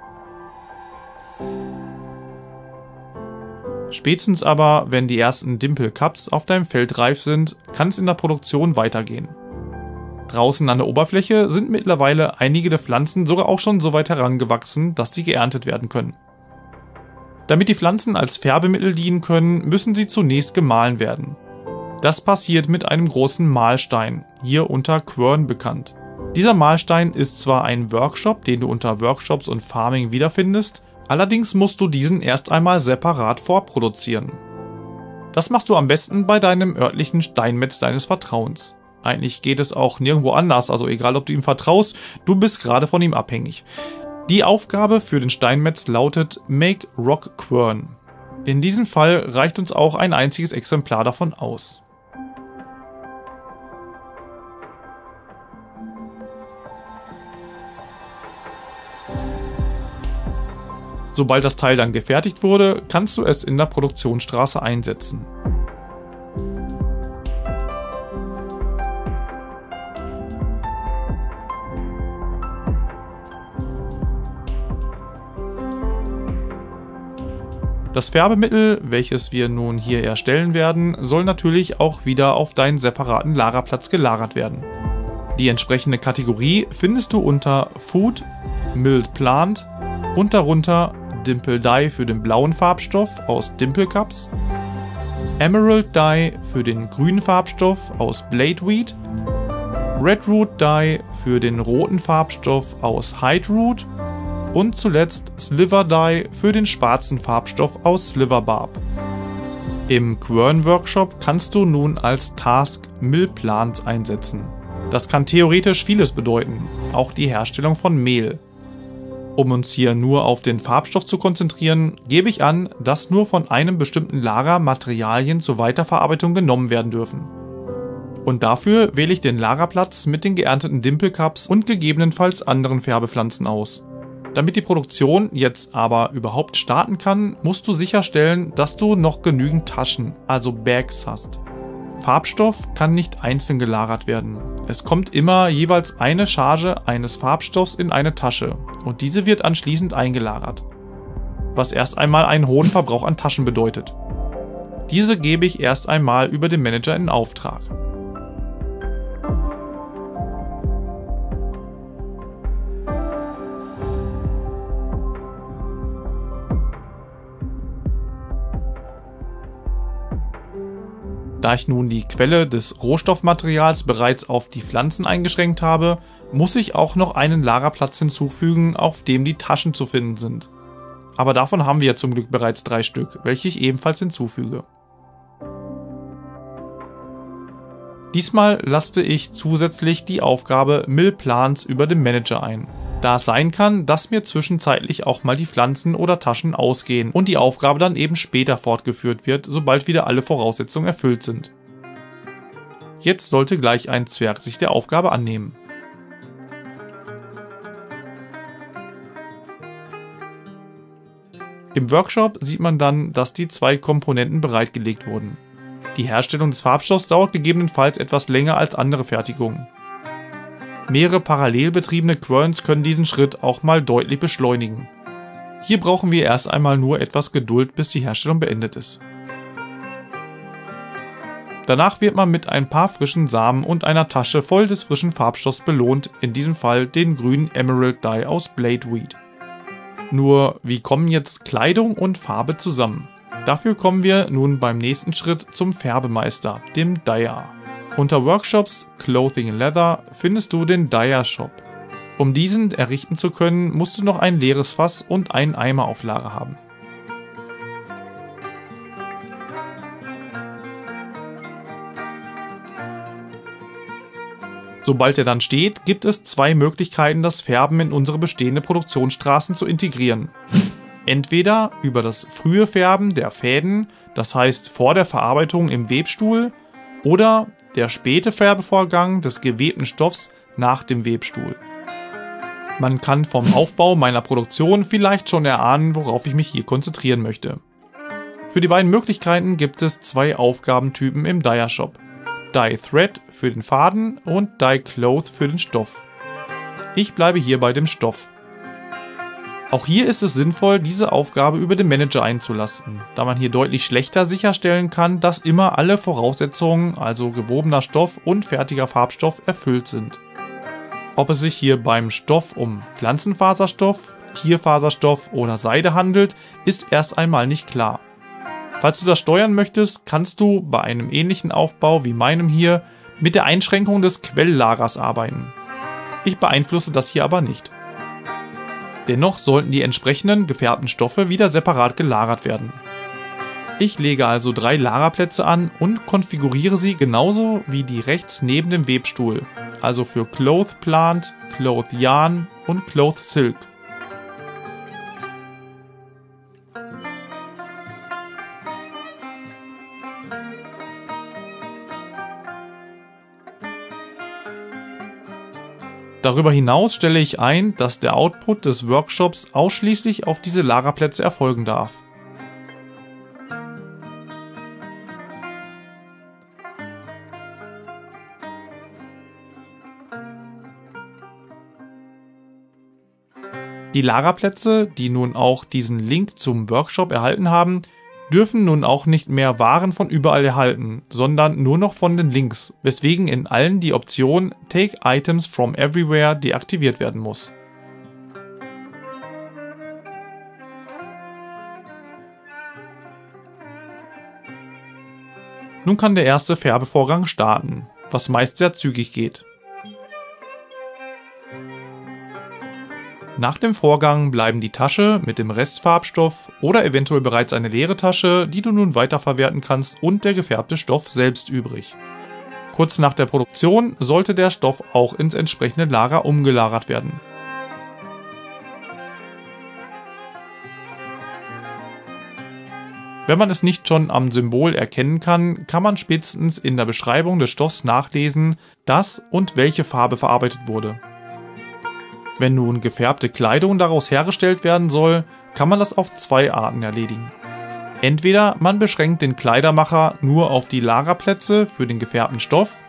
Spätestens aber, wenn die ersten Dimplecups auf deinem Feld reif sind, kann es in der Produktion weitergehen. Draußen an der Oberfläche sind mittlerweile einige der Pflanzen sogar auch schon so weit herangewachsen, dass sie geerntet werden können. Damit die Pflanzen als Färbemittel dienen können, müssen sie zunächst gemahlen werden. Das passiert mit einem großen Mahlstein, hier unter Quern bekannt. Dieser Mahlstein ist zwar ein Workshop, den du unter Workshops und Farming wiederfindest, allerdings musst du diesen erst einmal separat vorproduzieren. Das machst du am besten bei deinem örtlichen Steinmetz deines Vertrauens. Eigentlich geht es auch nirgendwo anders, also egal ob du ihm vertraust, du bist gerade von ihm abhängig. Die Aufgabe für den Steinmetz lautet Make Rock Quern. In diesem Fall reicht uns auch ein einziges Exemplar davon aus. Sobald das Teil dann gefertigt wurde, kannst du es in der Produktionsstraße einsetzen. Das Färbemittel, welches wir nun hier erstellen werden, soll natürlich auch wieder auf deinen separaten Lagerplatz gelagert werden. Die entsprechende Kategorie findest du unter Food, Milled Plant und darunter Dimple Dye für den blauen Farbstoff aus Dimplecups, Emerald Dye für den grünen Farbstoff aus Bladeweed, Redroot Dye für den roten Farbstoff aus Hydroot, und zuletzt Sliver Dye für den schwarzen Farbstoff aus Sliver Barb. Im Quern Workshop kannst du nun als Task Mill Plants einsetzen. Das kann theoretisch vieles bedeuten, auch die Herstellung von Mehl. Um uns hier nur auf den Farbstoff zu konzentrieren, gebe ich an, dass nur von einem bestimmten Lager Materialien zur Weiterverarbeitung genommen werden dürfen. Und dafür wähle ich den Lagerplatz mit den geernteten Dimpelcups und gegebenenfalls anderen Färbepflanzen aus. Damit die Produktion jetzt aber überhaupt starten kann, musst du sicherstellen, dass du noch genügend Taschen, also Bags hast. Farbstoff kann nicht einzeln gelagert werden. Es kommt immer jeweils eine Charge eines Farbstoffs in eine Tasche und diese wird anschließend eingelagert, was erst einmal einen hohen Verbrauch an Taschen bedeutet. Diese gebe ich erst einmal über den Manager in Auftrag. Da ich nun die Quelle des Rohstoffmaterials bereits auf die Pflanzen eingeschränkt habe, muss ich auch noch einen Lagerplatz hinzufügen, auf dem die Taschen zu finden sind. Aber davon haben wir ja zum Glück bereits drei Stück, welche ich ebenfalls hinzufüge. Diesmal laste ich zusätzlich die Aufgabe Mill Plants über den Manager ein, da es sein kann, dass mir zwischenzeitlich auch mal die Pflanzen oder Taschen ausgehen und die Aufgabe dann eben später fortgeführt wird, sobald wieder alle Voraussetzungen erfüllt sind. Jetzt sollte gleich ein Zwerg sich der Aufgabe annehmen. Im Workshop sieht man dann, dass die zwei Komponenten bereitgelegt wurden. Die Herstellung des Farbstoffs dauert gegebenenfalls etwas länger als andere Fertigungen. Mehrere parallel betriebene Querns können diesen Schritt auch mal deutlich beschleunigen. Hier brauchen wir erst einmal nur etwas Geduld, bis die Herstellung beendet ist. Danach wird man mit ein paar frischen Samen und einer Tasche voll des frischen Farbstoffs belohnt, in diesem Fall den grünen Emerald Dye aus Bladeweed. Nur, wie kommen jetzt Kleidung und Farbe zusammen? Dafür kommen wir nun beim nächsten Schritt zum Färbemeister, dem Dyer. Unter Workshops, Clothing and Leather findest du den Dyer Shop. Um diesen errichten zu können, musst du noch ein leeres Fass und einen Eimer auf Lager haben. Sobald er dann steht, gibt es zwei Möglichkeiten, das Färben in unsere bestehende Produktionsstraßen zu integrieren. Entweder über das frühe Färben der Fäden, das heißt vor der Verarbeitung im Webstuhl, oder der späte Färbevorgang des gewebten Stoffs nach dem Webstuhl. Man kann vom Aufbau meiner Produktion vielleicht schon erahnen, worauf ich mich hier konzentrieren möchte. Für die beiden Möglichkeiten gibt es zwei Aufgabentypen im Dyer Shop. Dye Thread für den Faden und Dye Cloth für den Stoff. Ich bleibe hier bei dem Stoff. Auch hier ist es sinnvoll, diese Aufgabe über den Manager einzulassen, da man hier deutlich schlechter sicherstellen kann, dass immer alle Voraussetzungen, also gewobener Stoff und fertiger Farbstoff, erfüllt sind. Ob es sich hier beim Stoff um Pflanzenfaserstoff, Tierfaserstoff oder Seide handelt, ist erst einmal nicht klar. Falls du das steuern möchtest, kannst du bei einem ähnlichen Aufbau wie meinem hier mit der Einschränkung des Quelllagers arbeiten. Ich beeinflusse das hier aber nicht. Dennoch sollten die entsprechenden gefärbten Stoffe wieder separat gelagert werden. Ich lege also drei Lagerplätze an und konfiguriere sie genauso wie die rechts neben dem Webstuhl, also für Cloth Plant, Cloth Yarn und Cloth Silk. Darüber hinaus stelle ich ein, dass der Output des Workshops ausschließlich auf diese Lagerplätze erfolgen darf. Die Lagerplätze, die nun auch diesen Link zum Workshop erhalten haben, dürfen nun auch nicht mehr Waren von überall erhalten, sondern nur noch von den Links, weswegen in allen die Option Take Items from Everywhere deaktiviert werden muss. Nun kann der erste Färbevorgang starten, was meist sehr zügig geht. Nach dem Vorgang bleiben die Tasche mit dem Restfarbstoff oder eventuell bereits eine leere Tasche, die du nun weiterverwerten kannst, und der gefärbte Stoff selbst übrig. Kurz nach der Produktion sollte der Stoff auch ins entsprechende Lager umgelagert werden. Wenn man es nicht schon am Symbol erkennen kann, kann man spätestens in der Beschreibung des Stoffs nachlesen, dass und welche Farbe verarbeitet wurde. Wenn nun gefärbte Kleidung daraus hergestellt werden soll, kann man das auf zwei Arten erledigen. Entweder man beschränkt den Kleidermacher nur auf die Lagerplätze für den gefärbten Stoff,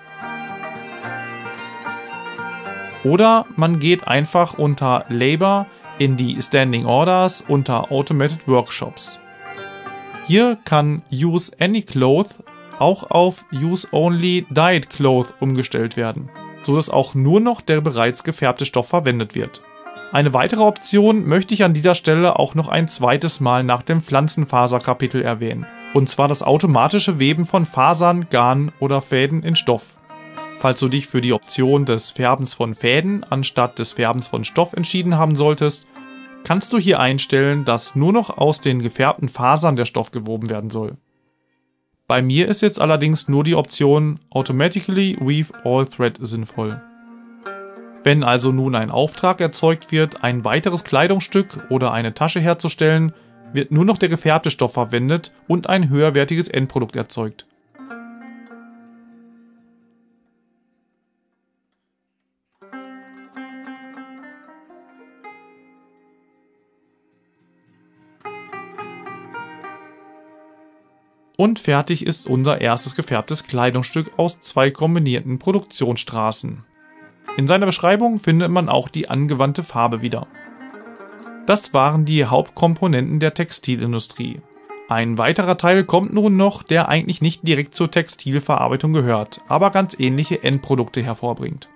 oder man geht einfach unter Labor in die Standing Orders unter Automated Workshops. Hier kann Use Any Cloth auch auf Use Only Dyed Cloth umgestellt werden, so dass auch nur noch der bereits gefärbte Stoff verwendet wird. Eine weitere Option möchte ich an dieser Stelle auch noch ein zweites Mal nach dem Pflanzenfaserkapitel erwähnen, und zwar das automatische Weben von Fasern, Garn oder Fäden in Stoff. Falls du dich für die Option des Färbens von Fäden anstatt des Färbens von Stoff entschieden haben solltest, kannst du hier einstellen, dass nur noch aus den gefärbten Fasern der Stoff gewoben werden soll. Bei mir ist jetzt allerdings nur die Option Automatically Weave All Thread sinnvoll. Wenn also nun ein Auftrag erzeugt wird, ein weiteres Kleidungsstück oder eine Tasche herzustellen, wird nur noch der gefärbte Stoff verwendet und ein höherwertiges Endprodukt erzeugt. Und fertig ist unser erstes gefärbtes Kleidungsstück aus zwei kombinierten Produktionsstraßen. In seiner Beschreibung findet man auch die angewandte Farbe wieder. Das waren die Hauptkomponenten der Textilindustrie. Ein weiterer Teil kommt nun noch, der eigentlich nicht direkt zur Textilverarbeitung gehört, aber ganz ähnliche Endprodukte hervorbringt.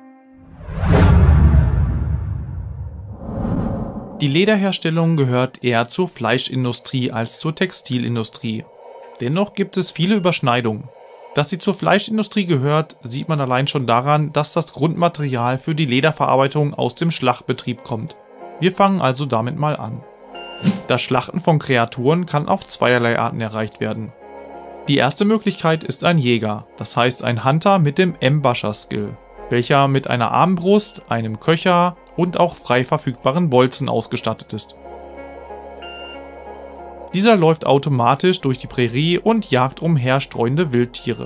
Die Lederherstellung gehört eher zur Fleischindustrie als zur Textilindustrie. Dennoch gibt es viele Überschneidungen. Dass sie zur Fleischindustrie gehört, sieht man allein schon daran, dass das Grundmaterial für die Lederverarbeitung aus dem Schlachtbetrieb kommt. Wir fangen also damit mal an. Das Schlachten von Kreaturen kann auf zweierlei Arten erreicht werden. Die erste Möglichkeit ist ein Jäger, das heißt ein Hunter mit dem Ambusher-Skill, welcher mit einer Armbrust, einem Köcher und auch frei verfügbaren Bolzen ausgestattet ist. Dieser läuft automatisch durch die Prärie und jagt umherstreuende Wildtiere.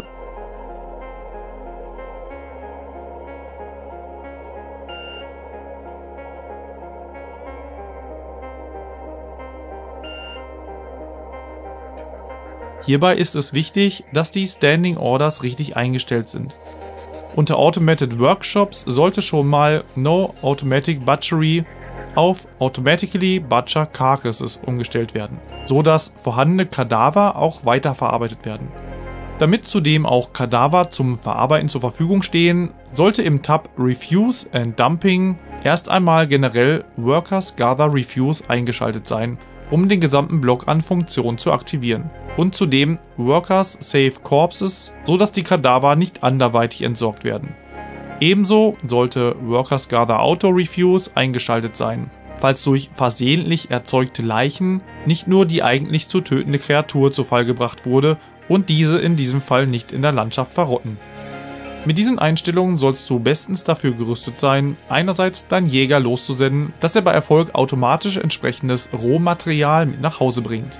Hierbei ist es wichtig, dass die Standing Orders richtig eingestellt sind. Unter Automated Workshops sollte schon mal No Automatic Butchery auf Automatically Butcher Carcasses umgestellt werden, so dass vorhandene Kadaver auch weiterverarbeitet werden. Damit zudem auch Kadaver zum Verarbeiten zur Verfügung stehen, sollte im Tab Refuse and Dumping erst einmal generell Workers Gather Refuse eingeschaltet sein, um den gesamten Block an Funktionen zu aktivieren. Und zudem Workers Save Corpses, so dass die Kadaver nicht anderweitig entsorgt werden. Ebenso sollte Workers Gather Auto Refuse eingeschaltet sein, falls durch versehentlich erzeugte Leichen nicht nur die eigentlich zu tötende Kreatur zu Fall gebracht wurde und diese in diesem Fall nicht in der Landschaft verrotten. Mit diesen Einstellungen sollst du bestens dafür gerüstet sein, einerseits deinen Jäger loszusenden, dass er bei Erfolg automatisch entsprechendes Rohmaterial mit nach Hause bringt.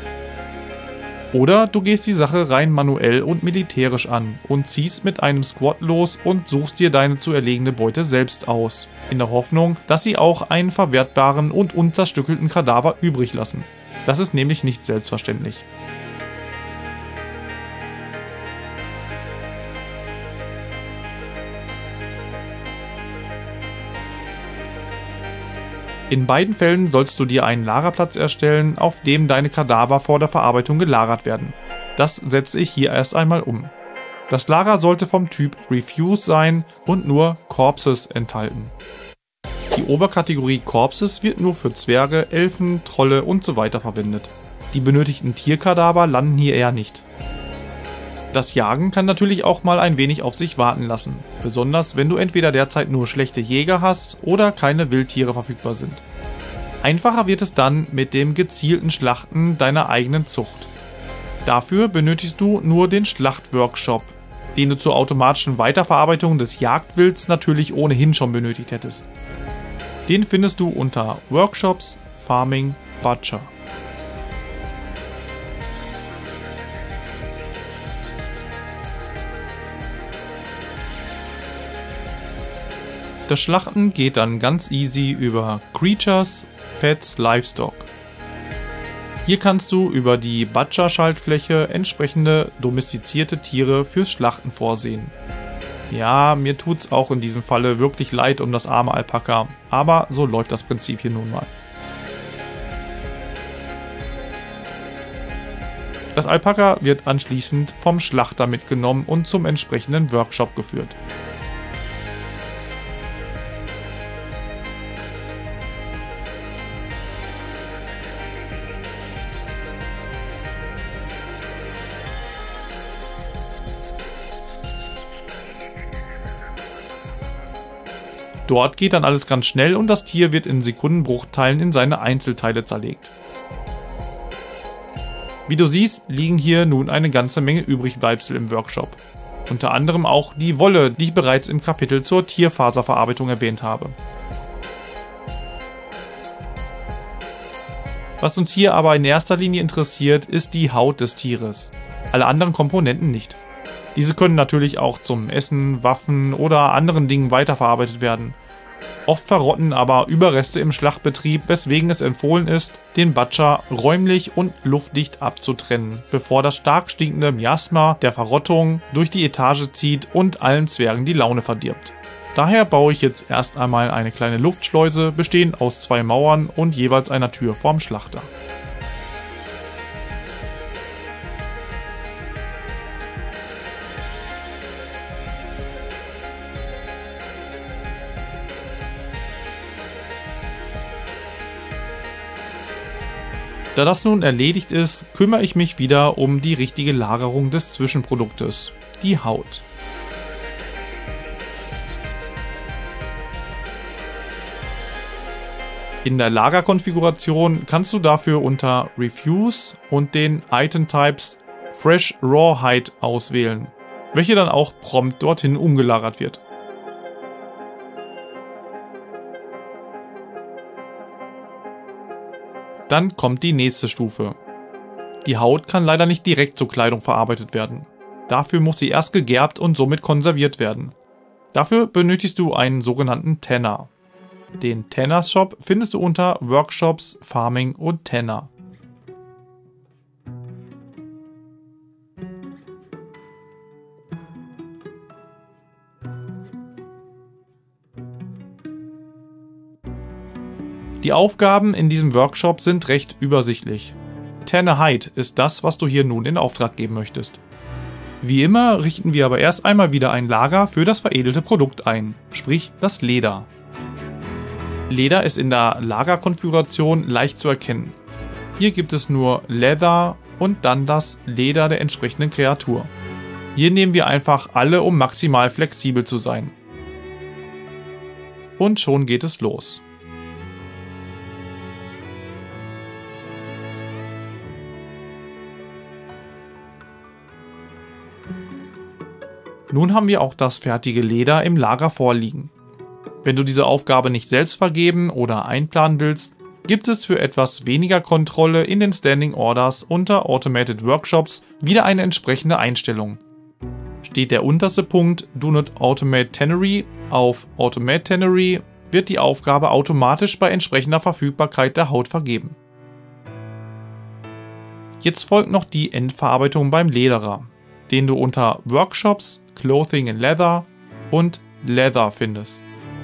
Oder du gehst die Sache rein manuell und militärisch an und ziehst mit einem Squad los und suchst dir deine zu erlegene Beute selbst aus, in der Hoffnung, dass sie auch einen verwertbaren und unzerstückelten Kadaver übrig lassen. Das ist nämlich nicht selbstverständlich. In beiden Fällen sollst du dir einen Lagerplatz erstellen, auf dem deine Kadaver vor der Verarbeitung gelagert werden. Das setze ich hier erst einmal um. Das Lager sollte vom Typ Refuse sein und nur Corpses enthalten. Die Oberkategorie Corpses wird nur für Zwerge, Elfen, Trolle und so weiter verwendet. Die benötigten Tierkadaver landen hier eher nicht. Das Jagen kann natürlich auch mal ein wenig auf sich warten lassen, besonders wenn du entweder derzeit nur schlechte Jäger hast oder keine Wildtiere verfügbar sind. Einfacher wird es dann mit dem gezielten Schlachten deiner eigenen Zucht. Dafür benötigst du nur den Schlachtworkshop, den du zur automatischen Weiterverarbeitung des Jagdwilds natürlich ohnehin schon benötigt hättest. Den findest du unter Workshops, Farming, Butcher. Das Schlachten geht dann ganz easy über Creatures, Pets, Livestock. Hier kannst du über die Butcher-Schaltfläche entsprechende domestizierte Tiere fürs Schlachten vorsehen. Ja, mir tut's auch in diesem Falle wirklich leid um das arme Alpaka, aber so läuft das Prinzip hier nun mal. Das Alpaka wird anschließend vom Schlachter mitgenommen und zum entsprechenden Workshop geführt. Dort geht dann alles ganz schnell und das Tier wird in Sekundenbruchteilen in seine Einzelteile zerlegt. Wie du siehst, liegen hier nun eine ganze Menge Übrigbleibsel im Workshop. Unter anderem auch die Wolle, die ich bereits im Kapitel zur Tierfaserverarbeitung erwähnt habe. Was uns hier aber in erster Linie interessiert, ist die Haut des Tieres. Alle anderen Komponenten nicht. Diese können natürlich auch zum Essen, Waffen oder anderen Dingen weiterverarbeitet werden. Oft verrotten aber Überreste im Schlachtbetrieb, weswegen es empfohlen ist, den Butcher räumlich und luftdicht abzutrennen, bevor das stark stinkende Miasma der Verrottung durch die Etage zieht und allen Zwergen die Laune verdirbt. Daher baue ich jetzt erst einmal eine kleine Luftschleuse, bestehend aus zwei Mauern und jeweils einer Tür vorm Schlachter. Da das nun erledigt ist, kümmere ich mich wieder um die richtige Lagerung des Zwischenproduktes, die Haut. In der Lagerkonfiguration kannst du dafür unter Refuse und den Item Types Fresh Raw Hide auswählen, welche dann auch prompt dorthin umgelagert wird. Dann kommt die nächste Stufe. Die Haut kann leider nicht direkt zur Kleidung verarbeitet werden. Dafür muss sie erst gegerbt und somit konserviert werden. Dafür benötigst du einen sogenannten Tanner. Den Tanner Shop findest du unter Workshops, Farming und Tanner. Die Aufgaben in diesem Workshop sind recht übersichtlich. Tanner Hide ist das, was du hier nun in Auftrag geben möchtest. Wie immer richten wir aber erst einmal wieder ein Lager für das veredelte Produkt ein, sprich das Leder. Leder ist in der Lagerkonfiguration leicht zu erkennen. Hier gibt es nur Leather und dann das Leder der entsprechenden Kreatur. Hier nehmen wir einfach alle, um maximal flexibel zu sein. Und schon geht es los. Nun haben wir auch das fertige Leder im Lager vorliegen. Wenn du diese Aufgabe nicht selbst vergeben oder einplanen willst, gibt es für etwas weniger Kontrolle in den Standing Orders unter Automated Workshops wieder eine entsprechende Einstellung. Steht der unterste Punkt Do not Automate Tannery auf Automate Tannery, wird die Aufgabe automatisch bei entsprechender Verfügbarkeit der Haut vergeben. Jetzt folgt noch die Endverarbeitung beim Lederer, den du unter Workshops, Clothing in Leather und Leather findest.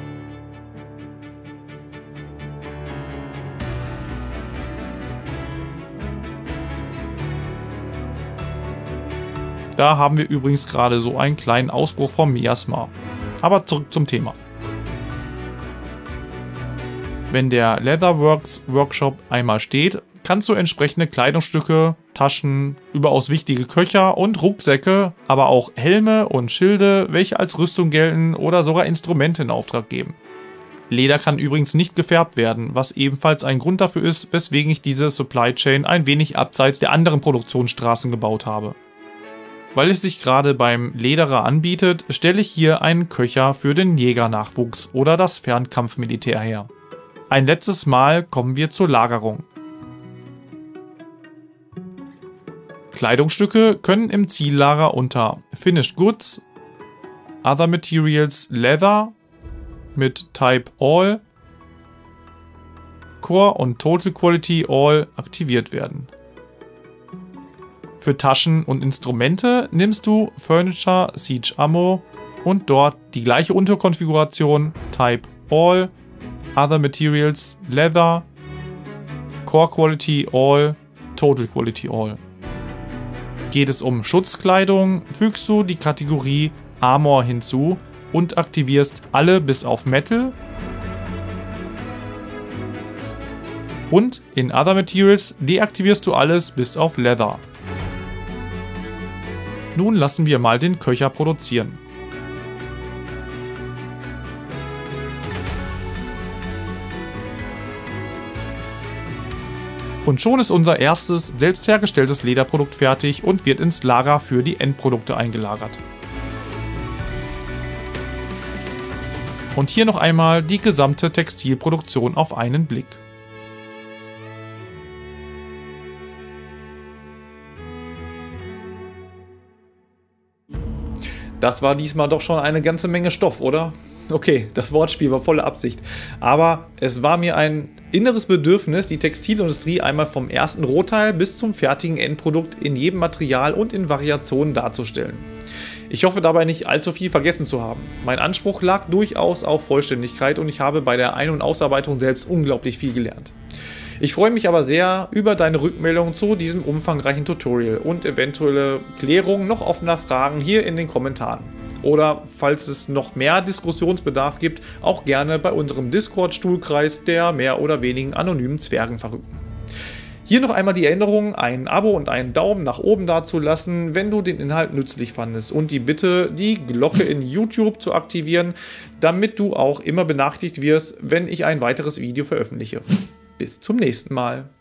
Da haben wir übrigens gerade so einen kleinen Ausbruch vom Miasma. Aber zurück zum Thema. Wenn der Leatherworks Workshop einmal steht, kannst du entsprechende Kleidungsstücke Taschen, überaus wichtige Köcher und Rucksäcke, aber auch Helme und Schilde, welche als Rüstung gelten oder sogar Instrumente in Auftrag geben. Leder kann übrigens nicht gefärbt werden, was ebenfalls ein Grund dafür ist, weswegen ich diese Supply Chain ein wenig abseits der anderen Produktionsstraßen gebaut habe. Weil es sich gerade beim Lederer anbietet, stelle ich hier einen Köcher für den Jägernachwuchs oder das Fernkampfmilitär her. Ein letztes Mal kommen wir zur Lagerung. Kleidungsstücke können im Ziellager unter Finished Goods, Other Materials Leather mit Type All, Core und Total Quality All aktiviert werden. Für Taschen und Instrumente nimmst du Furniture Siege Ammo und dort die gleiche Unterkonfiguration Type All, Other Materials Leather, Core Quality All, Total Quality All. Geht es um Schutzkleidung, fügst du die Kategorie Armor hinzu und aktivierst alle bis auf Metal. Und in Other Materials deaktivierst du alles bis auf Leather. Nun lassen wir mal den Köcher produzieren. Und schon ist unser erstes selbst hergestelltes Lederprodukt fertig und wird ins Lager für die Endprodukte eingelagert. Und hier noch einmal die gesamte Textilproduktion auf einen Blick. Das war diesmal doch schon eine ganze Menge Stoff, oder? Okay, das Wortspiel war volle Absicht. Aber es war mir ein inneres Bedürfnis, die Textilindustrie einmal vom ersten Rohteil bis zum fertigen Endprodukt in jedem Material und in Variationen darzustellen. Ich hoffe dabei nicht allzu viel vergessen zu haben. Mein Anspruch lag durchaus auf Vollständigkeit und ich habe bei der Ein- und Ausarbeitung selbst unglaublich viel gelernt. Ich freue mich aber sehr über deine Rückmeldung zu diesem umfangreichen Tutorial und eventuelle Klärung noch offener Fragen hier in den Kommentaren. Oder falls es noch mehr Diskussionsbedarf gibt, auch gerne bei unserem Discord-Stuhlkreis der mehr oder weniger anonymen Zwergenverrückten. Hier noch einmal die Erinnerung, ein Abo und einen Daumen nach oben dazulassen, wenn du den Inhalt nützlich fandest und die Bitte, die Glocke in YouTube zu aktivieren, damit du auch immer benachrichtigt wirst, wenn ich ein weiteres Video veröffentliche. Bis zum nächsten Mal.